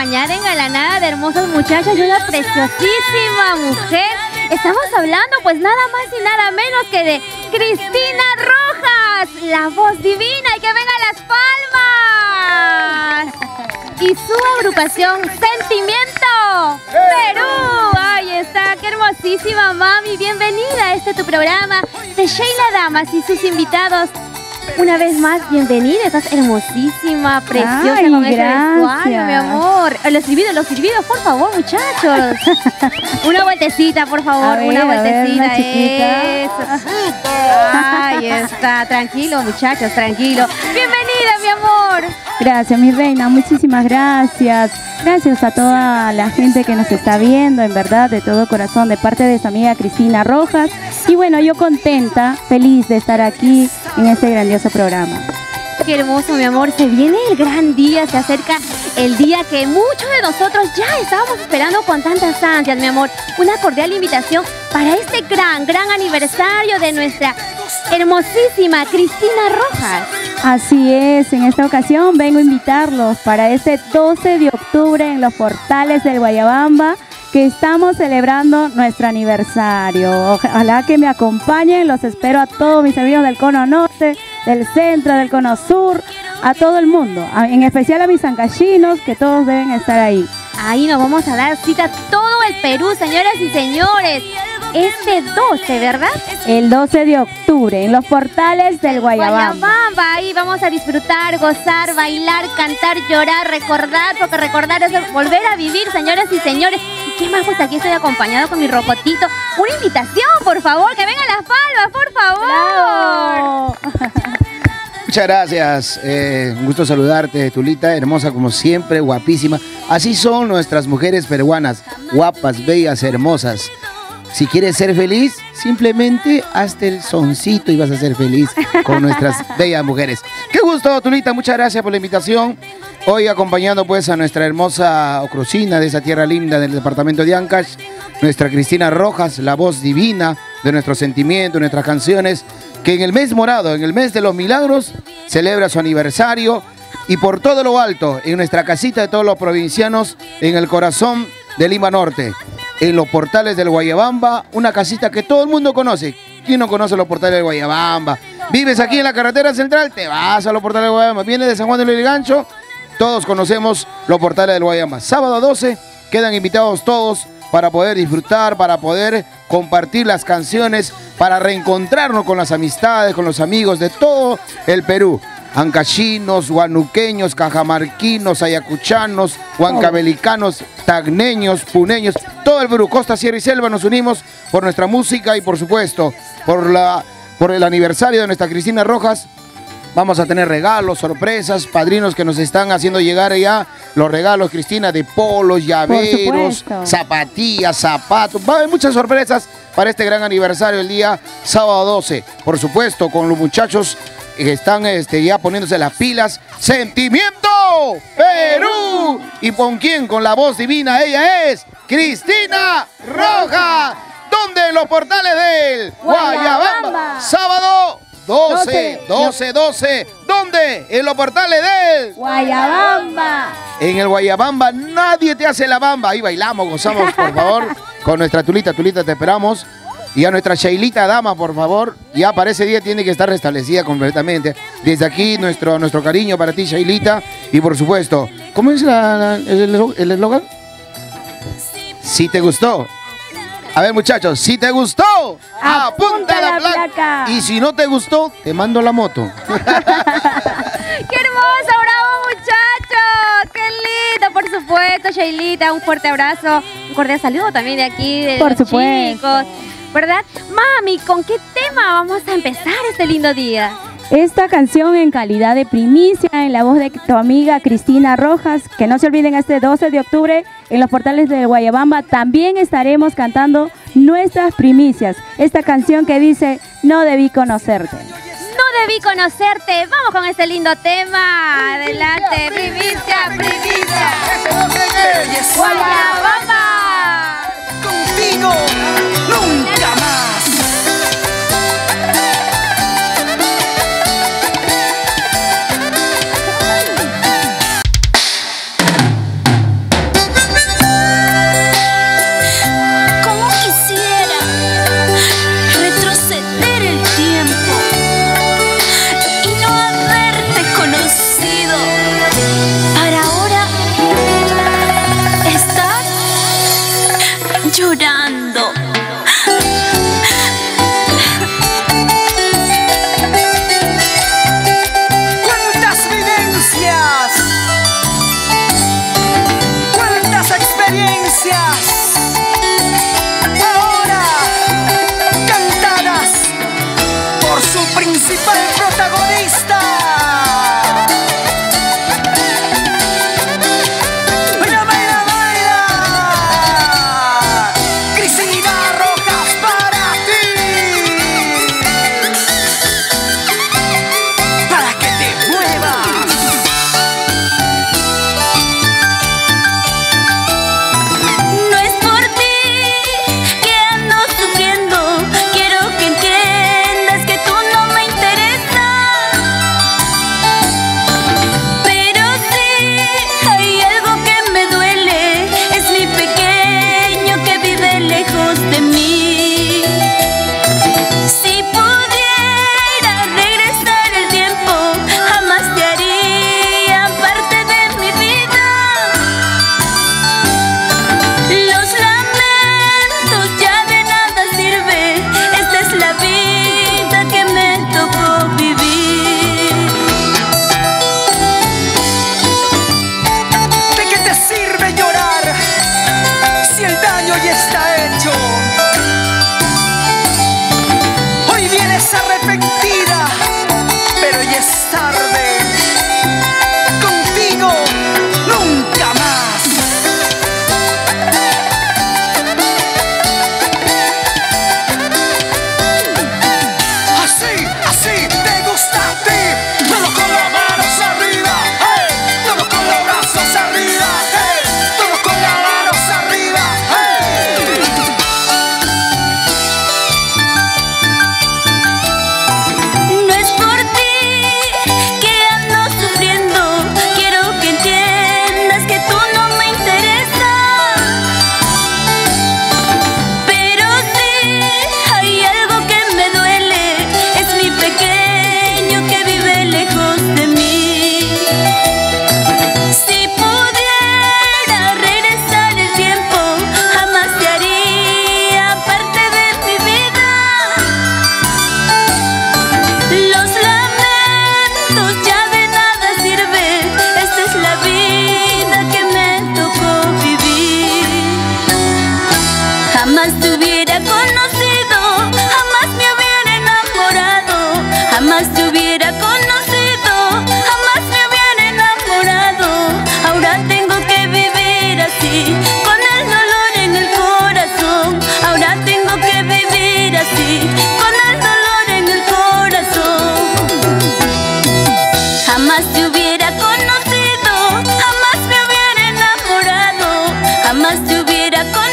acompañada, engalanada de hermosos muchachos y una preciosísima mujer. Estamos hablando pues nada más y nada menos que de Cristina Rojas, la voz divina. ¡Y que vengan las palmas! Y su agrupación Sentimiento Perú. Ahí está, qué hermosísima mami. Bienvenida a este tu programa de Sheila Damas y sus invitados. Una vez más, bienvenida, estás hermosísima, preciosa. Ay, con ese gracias. vestuario, mi amor. Los silbidos, por favor, muchachos. Una vueltecita, por favor, Ver, una vueltecita. una chiquita. Eso. Ahí está, tranquilo, muchachos, tranquilo. Bienvenida, mi amor. Gracias, mi reina, muchísimas gracias. Gracias a toda la gente que nos está viendo, en verdad, de todo corazón, de parte de su amiga Cristina Rojas. Y bueno, yo contenta, feliz de estar aquí en este grandioso programa. Qué hermoso, mi amor. Se viene el gran día, se acerca el día que muchos de nosotros ya estábamos esperando con tantas ansias, mi amor. Una cordial invitación para este gran aniversario de nuestra hermosísima Cristina Rojas. Así es, en esta ocasión vengo a invitarlos para este 12 de octubre en los portales del Guayabamba, que estamos celebrando nuestro aniversario. Ojalá que me acompañen, los espero a todos mis amigos del Cono Norte, del Centro, del Cono Sur, a todo el mundo, en especial a mis ancachinos, que todos deben estar ahí. Ahí nos vamos a dar cita a todo el Perú, señoras y señores. Este 12, ¿verdad? El 12 de octubre, en los portales del Guayabamba. Guayabamba, ahí vamos a disfrutar, gozar, bailar, cantar, llorar, recordar, porque recordar es volver a vivir, señoras y señores. ¿Y qué más? Pues aquí estoy acompañado con mi rocotito. Una invitación, por favor, que vengan las palmas, por favor. ¡Bravo! Muchas gracias, un gusto saludarte, Tulita, hermosa como siempre, guapísima. Así son nuestras mujeres peruanas, guapas, bellas, hermosas. Si quieres ser feliz, simplemente hazte el soncito y vas a ser feliz con nuestras bellas mujeres. Qué gusto, Tulita, muchas gracias por la invitación. Hoy acompañando pues a nuestra hermosa ocrocina de esa tierra linda del departamento de Ancash, nuestra Cristina Rojas, la voz divina de nuestros sentimientos, nuestras canciones, que en el mes morado, en el mes de los milagros, celebra su aniversario y por todo lo alto, en nuestra casita de todos los provincianos, en el corazón de Lima Norte, en los portales del Guayabamba, una casita que todo el mundo conoce. ¿Quién no conoce los portales del Guayabamba? Vives aquí en la carretera central, te vas a los portales del Guayabamba. Vienes de San Juan de Lurigancho, todos conocemos los portales del Guayabamba. Sábado 12, quedan invitados todos para poder disfrutar, para poder compartir las canciones, para reencontrarnos con las amistades, con los amigos de todo el Perú. Ancachinos, huanuqueños, cajamarquinos, ayacuchanos, huancavelicanos, tacneños, puneños, todo el Perú, costa, sierra y selva, nos unimos por nuestra música y por supuesto por el aniversario de nuestra Cristina Rojas. Vamos a tener regalos, sorpresas, padrinos que nos están haciendo llegar ya los regalos, Cristina, de polos, llaveros, zapatillas, zapatos. Va a haber muchas sorpresas para este gran aniversario el día sábado 12. Por supuesto, con los muchachos que están ya poniéndose las pilas. ¡Sentimiento Perú! ¿Y con quién? Con la voz divina. Ella es Cristina Rojas. ¿Dónde? En los portales del Guayabamba. Sábado 12. ¿Dónde? En los portales del Guayabamba. En el Guayabamba nadie te hace la bamba. Ahí bailamos, gozamos, por favor, con nuestra Tulita. Tulita, te esperamos. Y a nuestra Sheilita Dama, por favor, ya para ese día tiene que estar restablecida completamente. Desde aquí, nuestro cariño para ti, Sheilita. Y por supuesto, ¿cómo es el eslogan? Si te gustó. A ver, muchachos, si te gustó, apunta la placa. Y si no te gustó, te mando la moto. ¡Qué hermoso! ¡Bravo, muchachos! ¡Qué lindo! Por supuesto, Sheilita, un fuerte abrazo. Un cordial saludo también de aquí, de Por los supuesto. chicos. ¿Verdad? Mami, ¿con qué tema vamos a empezar este lindo día? Esta canción en calidad de primicia en la voz de tu amiga Cristina Rojas, que no se olviden este 12 de octubre en los portales de Guayabamba también estaremos cantando nuestras primicias. Esta canción que dice, no debí conocerte. No debí conocerte. Vamos con este lindo tema. Adelante, primicia, primicia. Guayabamba. Contigo nunca más. llorando. ¿Cuántas vivencias? ¿Cuántas experiencias? Ahora cantadas por su principal protagonista. Arrepentida, pero ya es tarde. Contigo nunca más. Así, así te gusta a ti. Todo con las manos arriba, hey. Todo con los brazos arriba, hey. Todo con las manos arriba, hey. Jamás te hubiera conocido, jamás me hubiera enamorado, jamás te hubiera conocido, jamás me hubiera enamorado. Ahora tengo que vivir así, con el dolor en el corazón. Ahora tengo que vivir así, con el dolor en el corazón. Jamás te hubiera conocido, jamás me hubiera enamorado, jamás te hubiera conocido.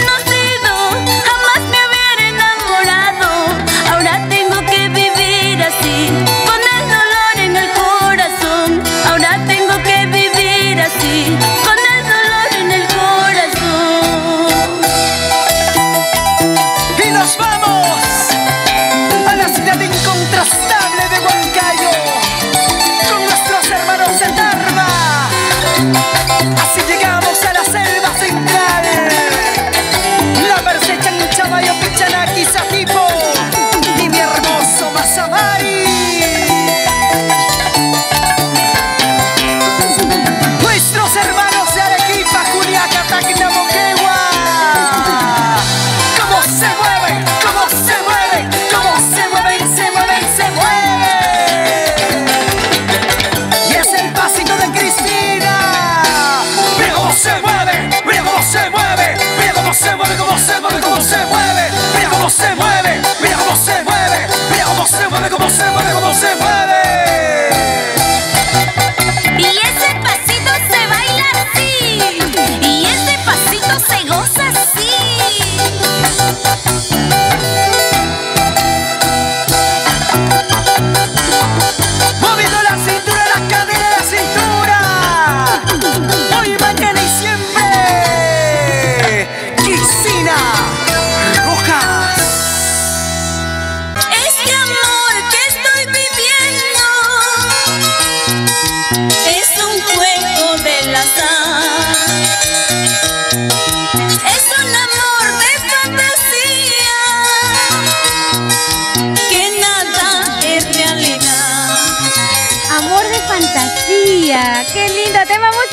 Así llegamos a la selva central.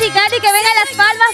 musical y que vengan las palmas,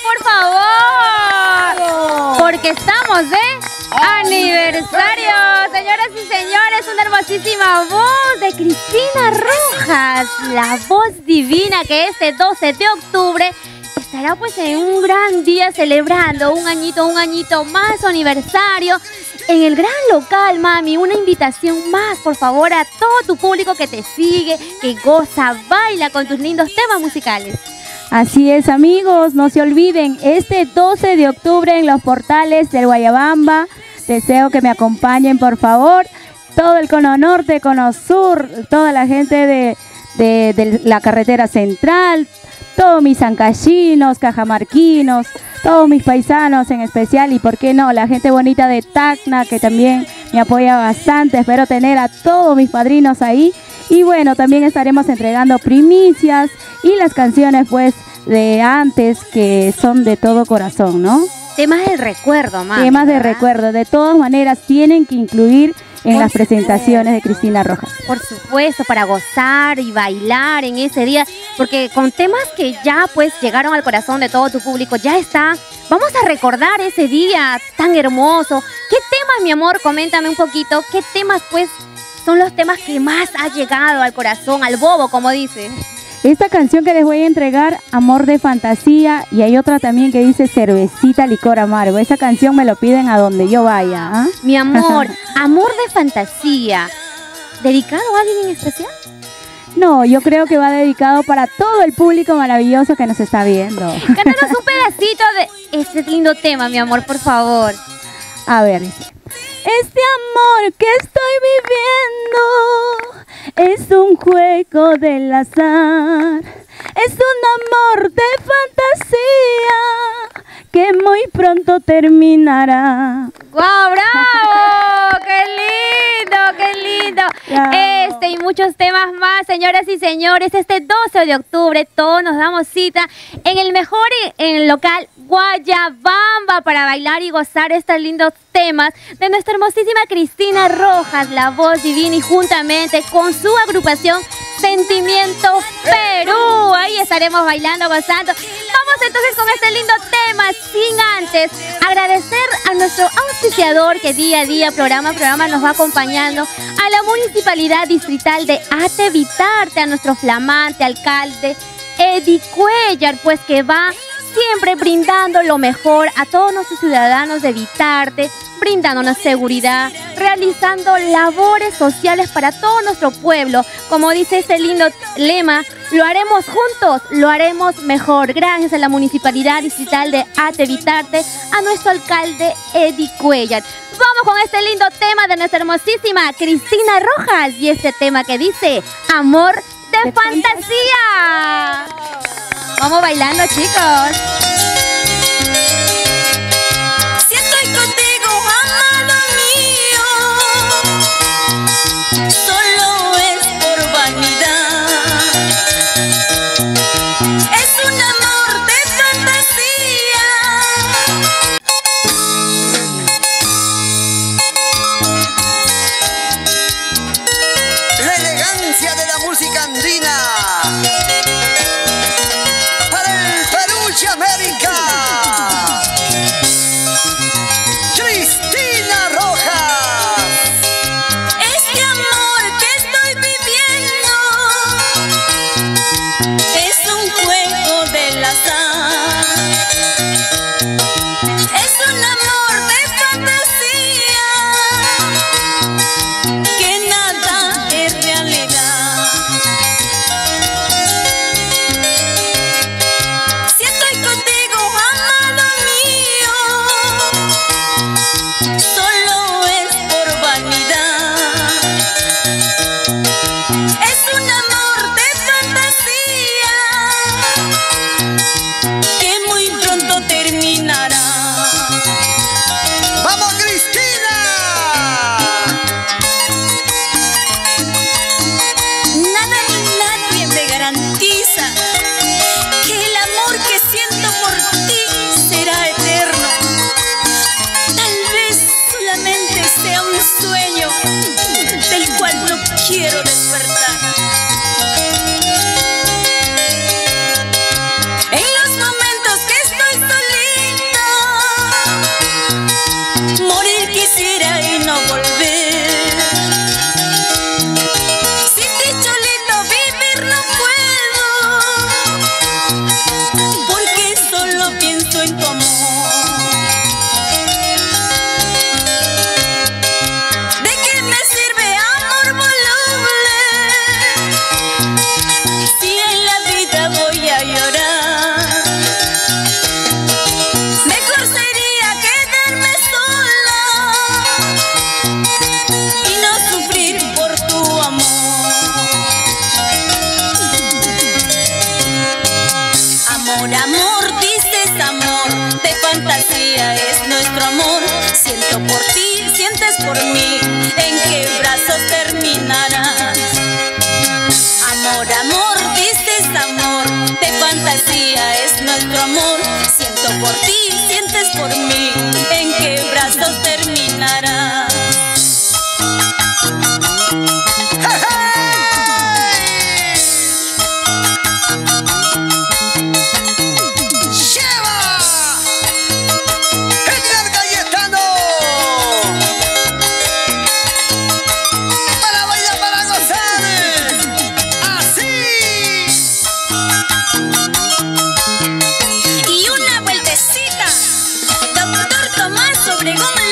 por favor. Porque estamos de aniversario. Señoras y señores, una hermosísima voz de Cristina Rojas. La voz divina que este 12 de octubre estará pues en un gran día celebrando un añito más su aniversario en el gran local, mami. Una invitación más, por favor, a todo tu público que te sigue, que goza, baila con tus lindos temas musicales. Así es, amigos, no se olviden, este 12 de octubre en los portales del Guayabamba, deseo que me acompañen, por favor, todo el cono norte, cono sur, toda la gente de la carretera central, todos mis ancachinos, cajamarquinos, todos mis paisanos en especial, y por qué no, la gente bonita de Tacna, que también me apoya bastante. Espero tener a todos mis padrinos ahí. Y bueno, también estaremos entregando primicias y las canciones pues de antes, que son de todo corazón, ¿no? Temas del recuerdo, mami. Temas de recuerdo. De todas maneras, tienen que incluir en las presentaciones de Cristina Rojas. Por supuesto, para gozar y bailar en ese día, porque con temas que ya pues llegaron al corazón de todo tu público, ya está. Vamos a recordar ese día tan hermoso. ¿Qué temas, mi amor? Coméntame un poquito. ¿Qué temas pues son los temas que más ha llegado al corazón, al bobo, como dice? Esta canción que les voy a entregar, Amor de Fantasía, y hay otra también que dice Cervecita, Licor Amargo. Esa canción me lo piden a donde yo vaya, ¿ah? Mi amor, Amor de Fantasía, ¿dedicado a alguien en especial? No, yo creo que va dedicado para todo el público maravilloso que nos está viendo. Cántanos un pedacito de este lindo tema, mi amor, por favor. A ver, dice: este amor que estoy viviendo es un juego del azar, es un amor de fantasía que muy pronto terminará. ¡Guau, bravo! ¡Qué lindo, qué lindo! Bravo. Este y muchos temas más, señoras y señores, este 12 de octubre todos nos damos cita en el mejor en el local Guayabamba para bailar y gozar estos lindos temas de nuestra hermosísima Cristina Rojas, la voz divina, y juntamente con su agrupación Sentimiento Perú. Ahí estaremos bailando, gozando. Vamos entonces con este lindo tema, sin antes agradecer a nuestro auspiciador que día a día, programa a programa nos va acompañando, a la Municipalidad Distrital de Atevitarte, a nuestro flamante alcalde Eddie Cuellar, pues que va siempre brindando lo mejor a todos nuestros ciudadanos de Vitarte, brindándonos seguridad, realizando labores sociales para todo nuestro pueblo. Como dice este lindo lema, lo haremos juntos, lo haremos mejor. Gracias a la Municipalidad Distrital de Atevitarte, a nuestro alcalde Eddie Cuellar. Vamos con este lindo tema de nuestra hermosísima Cristina Rojas, y este tema que dice Amor de Fantasía. Vamos bailando, chicos. Si estoy contigo, amado mío, solo es por vanidad. Es un amor de fantasía. La elegancia de la música andina. Para el Perú y América. nuestro amor. Siento por ti, sientes por mí, ¿en qué brazos terminarás? Amor, amor, dices amor, de fantasía es nuestro amor. Siento por ti, sientes por mí, ¿en qué brazos terminarás? Obregón.